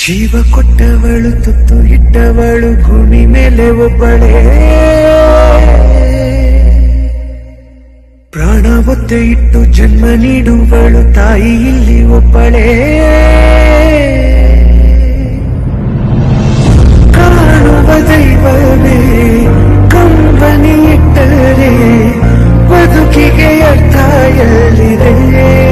ಜೀವ ಕೊಟ್ಟವಳು ತುತ್ತು ಇಟ್ಟವಳು ಭೂಮಿ ಮೇಲೆ ಒಬ್ಬಳೇ ಪ್ರಾಣ ಒತ್ತೆ ಇಟ್ಟು ಜನ್ಮ ನೀಡುವಳು ತಾಯಿ ಇಲ್ಲಿ ಒಬ್ಬಳೇ ಕಾಣುವ ದೈವವೇ ಕಂಬನಿ ಇಟ್ಟರೆ ಬದುಕಿಗೆ ಅರ್ಥ ಎಲ್ಲಿದೆ